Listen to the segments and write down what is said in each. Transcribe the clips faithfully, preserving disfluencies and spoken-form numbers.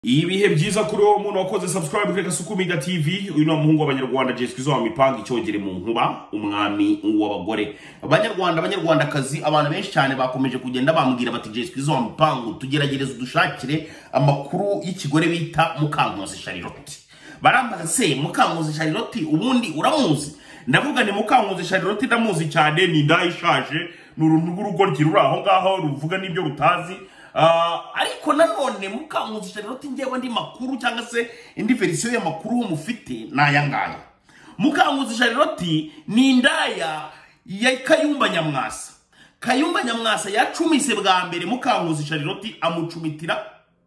Ibihe byiza kuri uwo muntu wakoze subscribe kuri Kasuku Media T V. Uyu ni umuhungu w'abanyarwanda Jesquizo wa mipanga icyogere mu nkuba, umwami w'abagore. Abanyarwanda abanyarwandakazi abantu benshi cyane bakomeje kugenda bambwira bati Jesquizo wa mipanga tugeragereza dushakire amakuru y'ikigore bita Mukankusi Charlotte. Barambaza se Mukankusi Charlotte ubundi uramuzi? Ndavuga ni Mukankusi Charlotte ndamuzi cyane, ni indaya ishaje, n'uruntu rw'urugoryi ruri aho ngaho ruvuga n'ibyo rutazi. Uh, ariko nanone Mukankusi Charlotte ngewe ndi makuru cyangwa se indi version ya makuru mufite nayangaya. Mukankusi Charlotte ni indaya ya Kayumba Nyamwasa. Kayumba Nyamwasa yacumise bwa mbere Mukankusi Charlotte amucumitira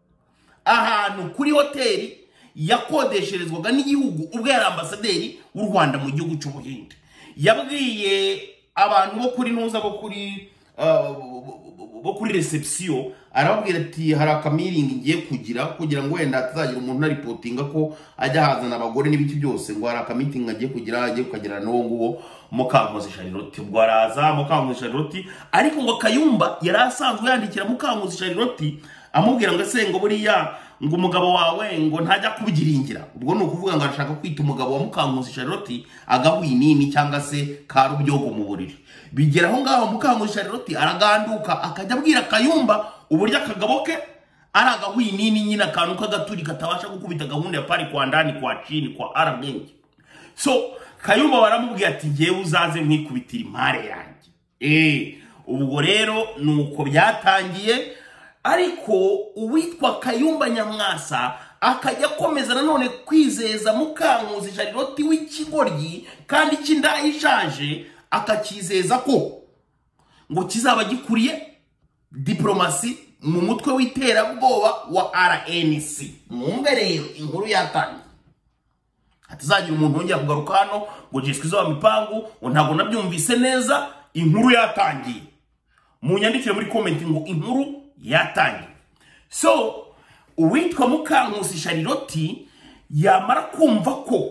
ahantu kuri hoteli yakodesherezwaga n'igihugu ubwo yari ambasaderi w'u Rwanda mu gihugu cy'Ubuhinde. Yabwiye abantu bo kuri nuza bo kuri uh, bo kuri reception arababwira ati hari akamiringi ngiye kugira kugira ngo wenda atazagira umuntu na reportinga ko ajya hazana abagore n'ibiki byose, ngo hari akamitinga agiye kugira agiye kugira n'uwo nguwo Mukankusi Charlotte. Ubwo araza Mukankusi Charlotte, ariko ngo Kayumba yari asanzwe yandikira Mukankusi Charlotte amubwira ngo ese ngo buriya ngo umugabo wawe ngo ntajya kubigiringira. Ubwo no kuvuga ngo arashaka kwita umugabo wa Mukankusi Charlotte agahwinini cyangwa se karubyogo mu buriri. Bigera aho ngaho Mukankusi Charlotte araganduka akajya abwira Kayumba uburyo akagabo ke ari agahwinini nyina kantu kagaturi katabasha gukubita gahunda ya pari kwa ndani kwa chini kwa arabenge. So Kayumba baramubwira ati ngewe uzaze mwikubitira impare yanjye. Eh ubwo rero nuko byatangiye, ariko uwitwa Kayumba Nyamwasa akajya komeza nanone kwizeza Mukankusi Charlotte w'ikigoryi kandi cy'indaya ishaje, akakizeza ko ngo kizaba gikuriye diplomasi mu mutwe w'iterabwoba wa R N C. Mwumve rero inkuru yatangiye. Hatazagira umuntu wongera kugaruka hano ngo Jesquizo wa mipangu ntago nabyumvise neza. Inkuru yatangiye, munyandikire muri comment ngo inkuru yatangiye. So uwitwa Mukankusi Charlotte yamara kumva ko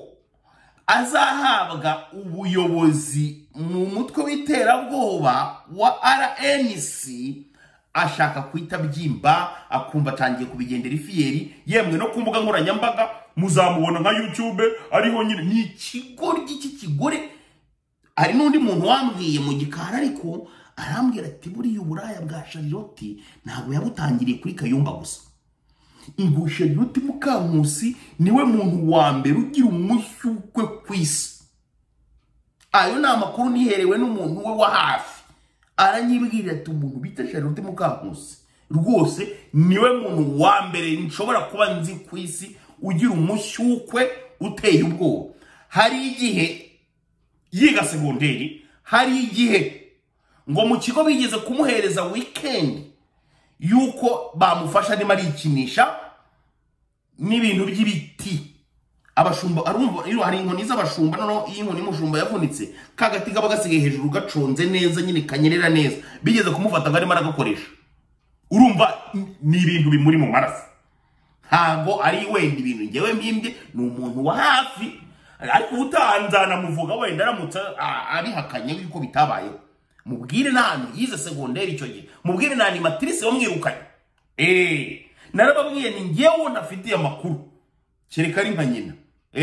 azahabwa ubuyobozi mu mutwe w'iterabwoba wa R N C, ashaka kwita byimba akumva atangiye kubigendera ifiyeri, yemwe no kumbuga nkoranyambaga muzamubona nka YouTube ariho nyine ni ikigoryi cy'ikigore. Ari n'undi muntu wambwiye mu gikara ariko arambwira ati buriya uburaya bwa Charlotte ntabwo yabutangiriye kuri Kayumba gusa. Ngo Charlotte Mukankusi niwe muntu wa mbere ugira umushyukwe kwisi. Ayo ni amakuru niherewe n'umuntu we wa hafi. Aranyibwira ati umuntu bita Charlotte Mukankusi rwose niwe muntu wa mbere nshobora kuba nzi kwisi ugira umushyukwe uteye ubwoba. Hari igihe yiga segonderi, hari igihe ngo mu kigo bigeze kumuhereza weekend yuko bamufasha ni marikinisha n'ibintu by'ibiti. Abashumba arumva hari inkoni z'abashumba, no iyi nkoni mushumba yavunitse kagati gaba gasigaye hejuru gaconze neza nyine kanyerera neza, bigeze kumufata ngo arimo aragakoresha. Urumva ni ibintu bimuri mu maraso, ntago ari wenda ibintu ngewe mbimbye, ni umuntu wa hafi. Ariko utanzana muvuga wenda aramutse abihakanye yuko bitabayeho, mubwire nani yize segonderi icyo gihe, mubwire nani matrice wamwirukanye. Eh narababwiye ni ngewe nafitiye amakuru kereka ari nka nyina.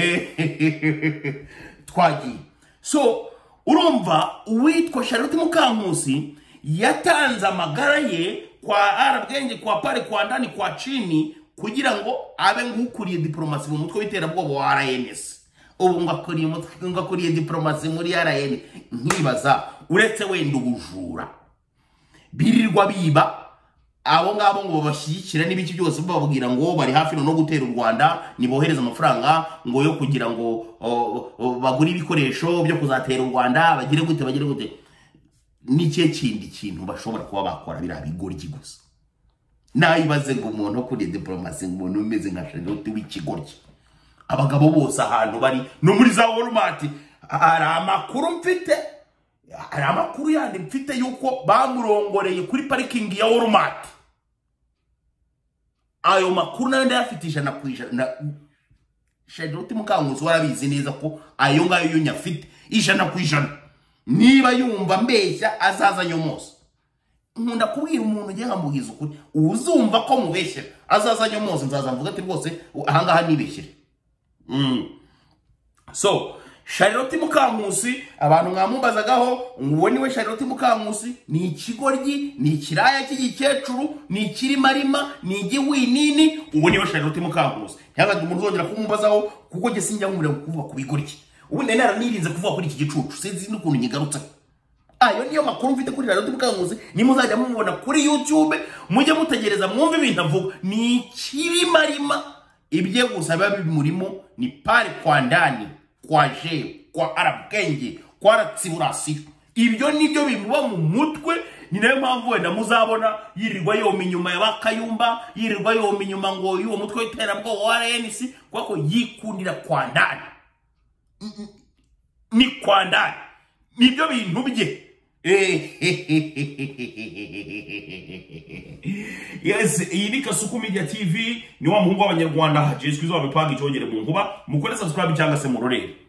Eh twagiye. So urumva uwitwa Charlotte Mukankusi yatanze amagara ye kwa arabwenge kwa pare kwa ndani kwa chini kugira ngo abe ngukuriye diplomasi mu mutwe w'iterabwoba wa R N C. Ubu ngakuriye umutwe ngakuriye diplomasi muri R N C. Nkibaza uretse wenda ubujura birirwa biba abo ngabo ngo babashyikira n'ibiki byose bababwira ngo bari hafi no gutera u Rwanda, nibohereza amafaranga ngo yo kugira ngo bagure ibikoresho byo kuzatera u Rwanda, bagire gute bagire gute. Nike kindi kintu bashobora kuba bakora bira bigoryi gusa. Nayibaze ngo umuntu kuri diplomasi umuntu umeze nka Charlotte w'ikigoryi. Abagabo bose ahantu bari no muri za Walmart ari amakuru mfite, ari amakuru yandi mfite yuko bamurongoreye kuri parking ya Walmart. Ayo makuru nayo ndayafitisha na kwijana. Charlotte Mukankusi warabizi neza ko ayo ngayo yo nyafite ijana kwijana. Niba yumva mbeshya azaza nyomoso. nkunda kubwira umuntu ugiye nkamuhiza ukuri uzumva ko mubeshyera azaza nyomoze nzaza mvuga ati rwose ahangaha nibeshyere. mm. So Charlotte Mukankusi abantu mwamumbazagaho ngo niwe Charlotte Mukankusi ni ikigoryi ni ikiraya cy'igikecuru ni ikirimarima ni igiwinini uwo niwe Charlotte Mukankusi. Nyaga umuntu uzongera kumumbazaho kuko nge sinjya nkumurira kuvuga kubigoryi ubundi nara nirinze kuvuga kuri iki gicucu sinzi n'ukuntu nyigarutse. Ayo niyo makuru mfite kuri Charlotte Mukankusi ni muzajya mumubona kuri YouTube mujye mutegereza mwumve ibintu avuga ni ikirimarima ibye gusa biba bimurimo ni pare kwa ndani kwa je kwa arabwenge kwa ratsiburasi ibyo nibyo bimuba mu mutwe. Ni nayo mpamvu wenda muzabona yirirwa yoma inyuma ya Kayumba yirirwa yoma inyuma ngo yuwo mutwe w'iterabwoba wa R N C kuko yikundira kwa ndani ni kwa ndani nibyo bintu bye. Yes, iyi ni Kasuku Media T V ni wa muhungu w'abanyarwanda Jeswe zo bapanga icyongere mu nkuba mukore subscribe cyangwa se murorere.